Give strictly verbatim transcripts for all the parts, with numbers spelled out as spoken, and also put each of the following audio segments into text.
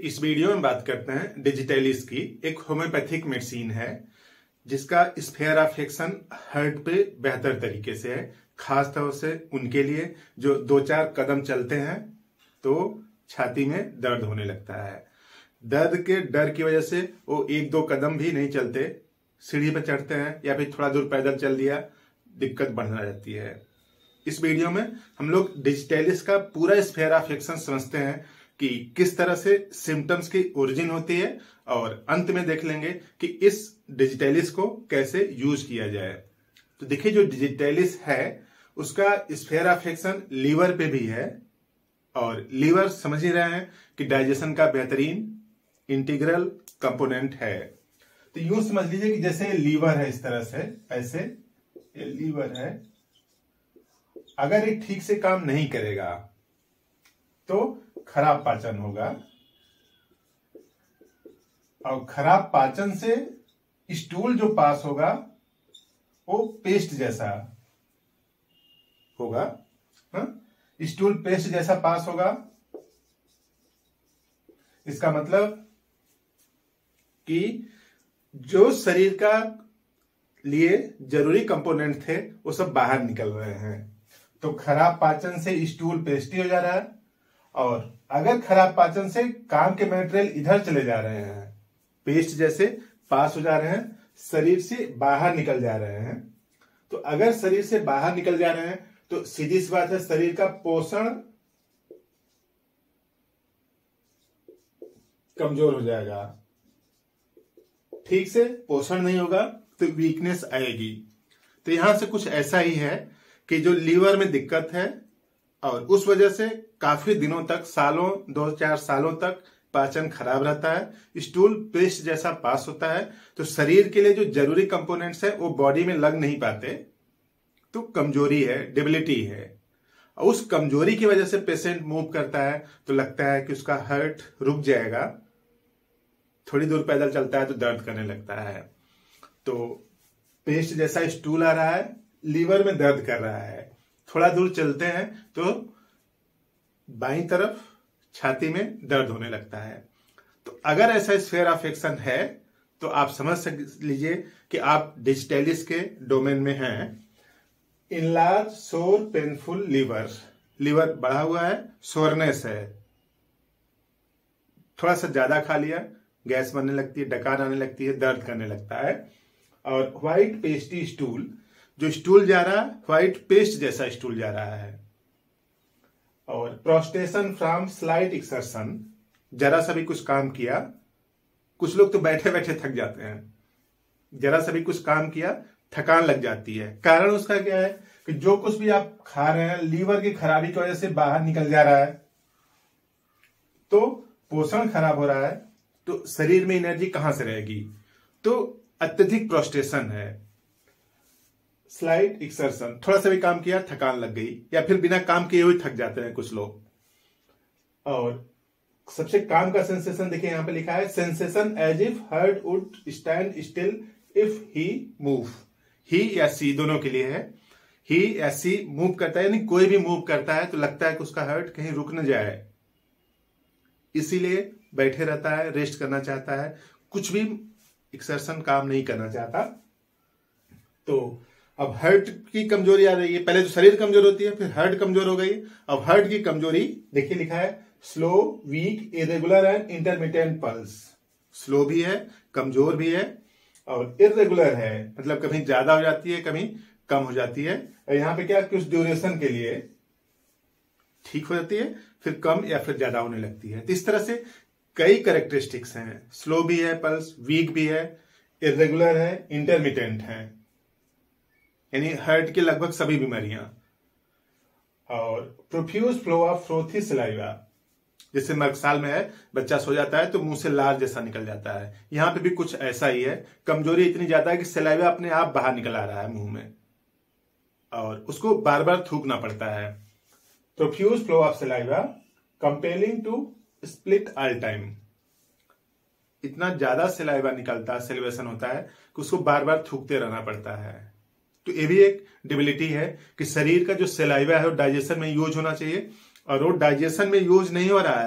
इस वीडियो में बात करते हैं डिजिटलिस की। एक होम्योपैथिक मेडिसिन है जिसका स्फीयर ऑफ एक्शन हार्ट पे बेहतर तरीके से है, खास तौर से उनके लिए जो दो चार कदम चलते हैं तो छाती में दर्द होने लगता है। दर्द के डर की वजह से वो एक दो कदम भी नहीं चलते, सीढ़ी पर चढ़ते हैं या फिर थोड़ा दूर पैदल चल दिया, दिक्कत बढ़ने जाती है। इस वीडियो में हम लोग डिजिटलिस का पूरा स्फीयर ऑफ एक्शन समझते हैं कि किस तरह से सिम्टम्स की ओरिजिन होती है और अंत में देख लेंगे कि इस डिजिटलिस को कैसे यूज किया जाए। तो देखिए, जो डिजिटलिस है उसका स्फीयर ऑफ एक्शन लीवर पे भी है और लीवर समझ ही रहे हैं कि डाइजेशन का बेहतरीन इंटीग्रल कंपोनेंट है। तो यूं समझ लीजिए कि जैसे लीवर है, इस तरह से ऐसे ये लीवर है, अगर ये ठीक से काम नहीं करेगा तो खराब पाचन होगा और खराब पाचन से स्टूल जो पास होगा वो पेस्ट जैसा होगा। हा? स्टूल पेस्ट जैसा पास होगा। इसका मतलब कि जो शरीर का लिए जरूरी कंपोनेंट थे वो सब बाहर निकल रहे हैं। तो खराब पाचन से स्टूल पेस्टी हो जा रहा है और अगर खराब पाचन से काम के मटेरियल इधर चले जा रहे हैं, पेस्ट जैसे पास हो जा रहे हैं, शरीर से बाहर निकल जा रहे हैं। तो अगर शरीर से बाहर निकल जा रहे हैं तो सीधी सी बात है, शरीर का पोषण कमजोर हो जाएगा। ठीक से पोषण नहीं होगा तो वीकनेस आएगी। तो यहां से कुछ ऐसा ही है कि जो लीवर में दिक्कत है और उस वजह से काफी दिनों तक, सालों, दो चार सालों तक पाचन खराब रहता है, स्टूल पेस्ट जैसा पास होता है। तो शरीर के लिए जो जरूरी कंपोनेंट्स है वो बॉडी में लग नहीं पाते, तो कमजोरी है, डेबिलिटी है। और उस कमजोरी की वजह से पेशेंट मूव करता है तो लगता है कि उसका हार्ट रुक जाएगा, थोड़ी दूर पैदल चलता है तो दर्द करने लगता है। तो पेस्ट जैसा स्टूल आ रहा है, लीवर में दर्द कर रहा है, थोड़ा दूर चलते हैं तो बाईं तरफ छाती में दर्द होने लगता है। तो अगर ऐसा स्फीयर ऑफ एक्शन है तो आप समझ लीजिए कि आप डिजिटलिस के डोमेन में हैं। इनलार्ज सोर पेनफुल लीवर, लीवर बढ़ा हुआ है, सोरनेस है, थोड़ा सा ज्यादा खा लिया, गैस बनने लगती है, डकार आने लगती है, दर्द करने लगता है। और व्हाइट पेस्टी स्टूल, जो स्टूल जा रहा है व्हाइट पेस्ट जैसा स्टूल जा रहा है। और प्रोस्टेशन फ्रॉम स्लाइट एक्सर्शन, जरा सा भी कुछ काम किया, कुछ लोग तो बैठे बैठे थक जाते हैं, जरा सा भी कुछ काम किया थकान लग जाती है। कारण उसका क्या है कि जो कुछ भी आप खा रहे हैं लीवर की खराबी की वजह से बाहर निकल जा रहा है, तो पोषण खराब हो रहा है, तो शरीर में एनर्जी कहां से रहेगी। तो अत्यधिक प्रोस्टेशन है, स्लाइट एक्सर्शन, थोड़ा सा भी काम किया थकान लग गई, या फिर बिना काम किए हुए थक जाते हैं कुछ लोग। और सबसे काम का सेंसेशन देखिए, यहां पे लिखा है sensation as if heart would stand still if he move. He या सी दोनों के लिए है। ही या सी मूव करता है, यानी कोई भी मूव करता है तो लगता है कि उसका हार्ट कहीं रुक न जाए, इसीलिए बैठे रहता है, रेस्ट करना चाहता है, कुछ भी एक्सर्शन काम नहीं करना चाहता। तो अब हार्ट की कमजोरी आ रही है। पहले तो शरीर कमजोर होती है, फिर हार्ट कमजोर हो गई। अब हार्ट की कमजोरी देखिए, लिखा है slow, weak, irregular and intermittent pulse. Slow भी है, कमजोर भी है और इरेगुलर है, मतलब कभी ज्यादा हो जाती है, कभी कम हो जाती है। और यहाँ पे क्या, कुछ ड्यूरेशन के लिए ठीक हो जाती है, फिर कम या फिर ज्यादा होने लगती है। तो इस तरह से कई कैरेक्टरिस्टिक्स हैं। स्लो भी है पल्स, वीक भी है, इरेगुलर है, इंटरमिटेंट है, यानी हार्ट की लगभग सभी बीमारियां। और profuse flow of frothy saliva, जैसे मर्कसाल में है, बच्चा सो जाता है तो मुंह से लार जैसा निकल जाता है, यहां पे भी कुछ ऐसा ही है। कमजोरी इतनी ज्यादा है कि सलाइवा अपने आप बाहर निकल आ रहा है मुंह में और उसको बार बार थूकना पड़ता है। Profuse flow of saliva compelling to split all time, इतना ज्यादा सलाइवा निकलता है, सेलिब्रेशन होता है कि उसको बार बार थूकते रहना पड़ता है। तो ये भी एक डिबिलिटी है कि शरीर का जो सलाइवा है वो डाइजेशन में यूज होना चाहिए और वो डाइजेशन में यूज नहीं हो रहा है।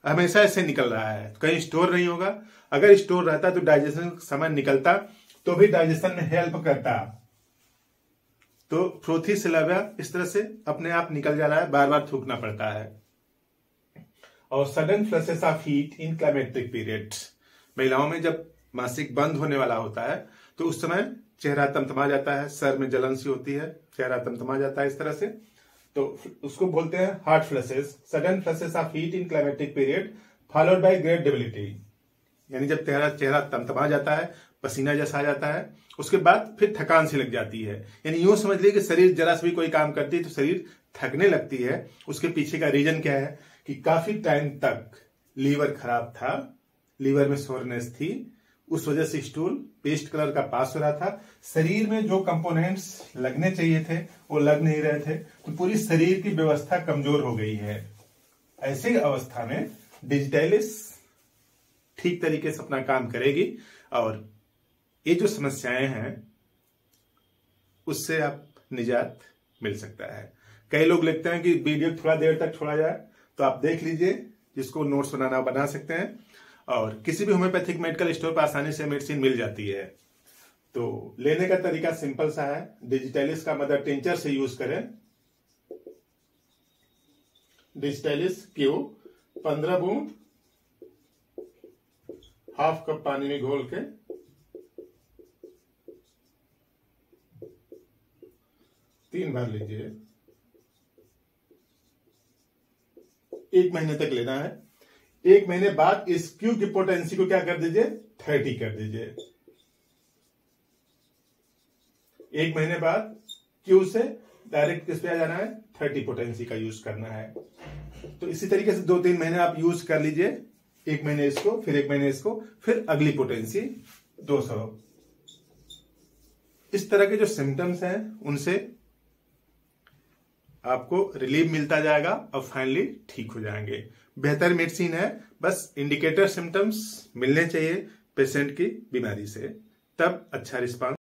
हमेशा ऐसे निकल रहा है, कहीं स्टोर नहीं होगा। अगर स्टोर रहता तो डाइजेशन समय निकलता तो भी डाइजेशन में हेल्प करता। तो फ्रोथी सिलाबिया इस तरह से अपने आप निकल जा रहा है, बार बार थूकना पड़ता है। और sudden flushes of heat in climacteric period, महिलाओं में जब मासिक बंद होने वाला होता है तो उस समय चेहरा तमतमा जाता है, सर में जलन सी होती है, चेहरा तमतमा जाता है इस तरह से। तो उसको बोलते हैं hot flushes, sudden flushes of heat in climacteric period followed by great debility. यानी जब चेहरा चेहरा तमतमा जाता है, पसीना जैसा आ जाता है, उसके बाद फिर थकान सी लग जाती है। यानी यूं समझ लीजिए कि शरीर जरा से भी कोई काम करती है तो शरीर थकने लगती है। उसके पीछे का रीजन क्या है कि काफी टाइम तक लीवर खराब था, लीवर में सोरनेस थी, उस वजह से स्टूल पेस्ट कलर का पास हो रहा था। शरीर में जो कंपोनेंट्स लगने चाहिए थे वो लग नहीं रहे थे, तो पूरी शरीर की व्यवस्था कमजोर हो गई है। ऐसी अवस्था में डिजिटैलिस ठीक तरीके से अपना काम करेगी और ये जो समस्याएं हैं उससे आप निजात मिल सकता है। कई लोग लिखते हैं कि वीडियो थोड़ा देर तक छोड़ा जाए, तो आप देख लीजिए, जिसको नोट्स बनाना बना सकते हैं। और किसी भी होम्योपैथिक मेडिकल स्टोर पर आसानी से मेडिसिन मिल जाती है। तो लेने का तरीका सिंपल सा है, डिजिटैलिस का मदर टिंचर से यूज करें। डिजिटैलिस क्यू पंद्रह बूंद हाफ कप पानी में घोल के तीन बार लीजिए, एक महीने तक लेना है। एक महीने बाद इस क्यू की पोटेंसी को क्या कर दीजिए, थर्टी कर दीजिए। एक महीने बाद क्यू से डायरेक्ट किस पे आ जाना है, थर्टी पोटेंसी का यूज करना है। तो इसी तरीके से दो तीन महीने आप यूज कर लीजिए, एक महीने इसको, फिर एक महीने इसको, फिर अगली पोटेंसी दो सौ। इस तरह के जो सिम्टम्स हैं उनसे आपको रिलीफ मिलता जाएगा और फाइनली ठीक हो जाएंगे। बेहतर मेडिसिन है, बस इंडिकेटर सिम्टम्स मिलने चाहिए पेशेंट की बीमारी से, तब अच्छा रिस्पांस